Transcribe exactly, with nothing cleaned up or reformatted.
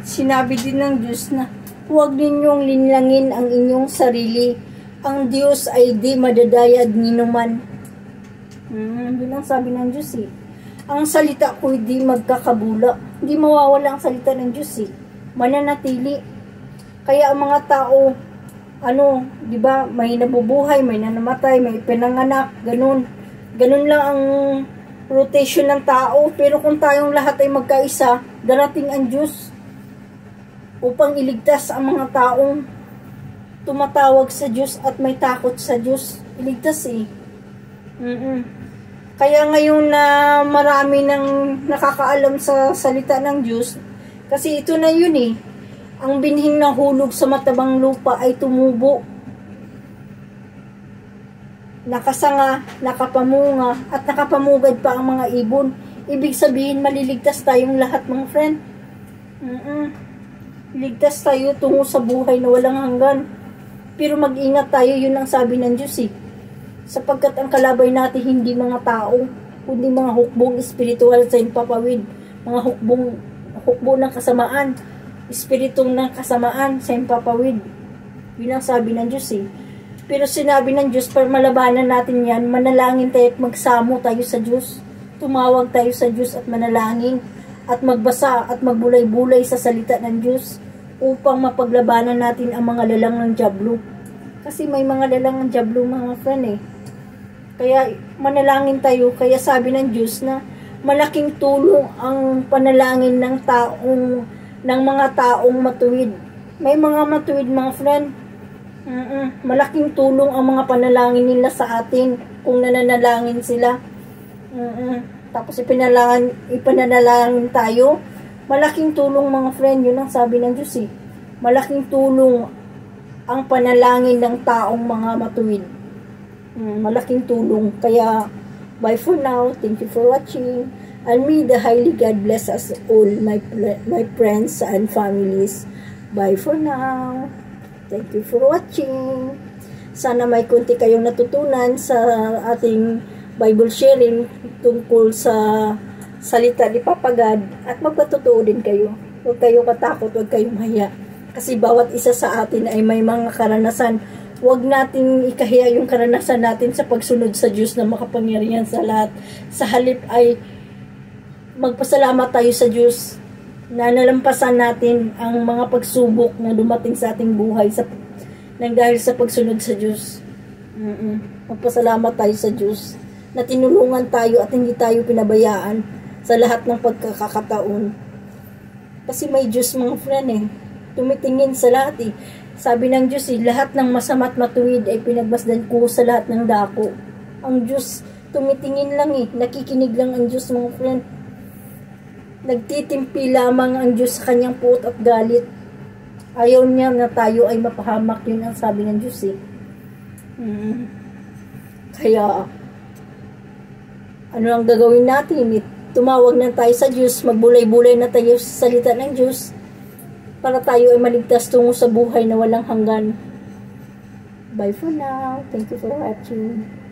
sinabi din ng Diyos na huwag ninyong linlangin ang inyong sarili. Ang Diyos ay di madadayad ninuman. Hmm, yun ang sabi ng Diyos eh. Ang salita ko di magkakabula. Hindi mawawala ang salita ng Diyos eh. Mananatili. Kaya ang mga tao, ano, di ba, may nabubuhay, may nanamatay, may pinanganak, ganun. Ganun lang ang rotation ng tao. Pero kung tayong lahat ay magkaisa, darating ang Diyos upang iligtas ang mga taong tumatawag sa Diyos at may takot sa Diyos. Iligtas eh. Mm-mm. Kaya ngayon na marami nang nakakaalam sa salita ng Diyos, kasi ito na yun eh, ang binhing nahulog sa matabang lupa ay tumubo, nakasanga, nakapamunga, at nakapamugad pa ang mga ibon. Ibig sabihin, maliligtas tayong lahat mga friend. Mm-mm. Ligtas tayo tungo sa buhay na walang hanggan. Pero mag-ingat tayo, yun ang sabi ng Diyos eh. Sapagkat ang kalabay natin hindi mga tao, kundi mga hukbong espiritual sa impapawid, mga hukbong hukbo ng kasamaan, espiritong ng kasamaan sa impapawid. Yun ang sabi ng Diyos eh. Pero sinabi ng Diyos, para malabanan natin yan, manalangin tayo at magsamo tayo sa Diyos. Tumawag tayo sa Diyos at manalangin at magbasa at magbulay-bulay sa salita ng Diyos upang mapaglabanan natin ang mga lalang ng dyablo. Kasi may mga lalang ng dyablo mga friend eh. Kaya manalangin tayo. Kaya sabi ng Diyos na malaking tulong ang panalangin ng taong ng mga taong matuwid. May mga matuwid mga friend. Mm-mm. Malaking tulong ang mga panalangin nila sa atin kung nananalangin sila. Mm-mm. Tapos ipinalangin, ipananalangin tayo. Malaking tulong mga friend. Yun ang sabi ng Diyos eh. Malaking tulong ang panalangin ng taong mga matuwid. Mm, malaking tulong. Kaya, bye for now. Thank you for watching. And may the Highly God bless us all, my, my friends and families. Bye for now. Thank you for watching. Sana may konti kayong natutunan sa ating Bible sharing tungkol sa salita ni Papa God at magpatotoo din kayo. Huwag kayong katakot, huwag kayong mahiya. Kasi bawat isa sa atin ay may mga karanasan. Huwag nating ikahiya yung karanasan natin sa pagsunod sa Diyos na makapangyarihan sa lahat. Sa halip ay magpasalamat tayo sa Diyos na nalampasan natin ang mga pagsubok na dumating sa ating buhay sa, nang dahil sa pagsunod sa Diyos. Mm-mm. Magpasalamat tayo sa Diyos na tinulungan tayo at hindi tayo pinabayaan sa lahat ng pagkakataon. Kasi may Diyos mga friend eh. Tumitingin sa lahat eh. Sabi ng Diyos eh, lahat ng masama at matuwid ay pinagbasdan ko sa lahat ng dako. Ang Diyos, tumitingin lang eh. Nakikinig lang ang Diyos mga friend. Nagtitimpi lamang ang Diyos sa kanyang puot at galit. Ayaw niya na tayo ay mapahamak. Yun ang sabi ng Diyos eh. Hmm. Kaya, ano ang gagawin natin? Tumawag na tayo sa Diyos, magbulay-bulay na tayo sa salita ng Diyos para tayo ay maligtas tungo sa buhay na walang hanggan. Bye for now. Thank you for watching.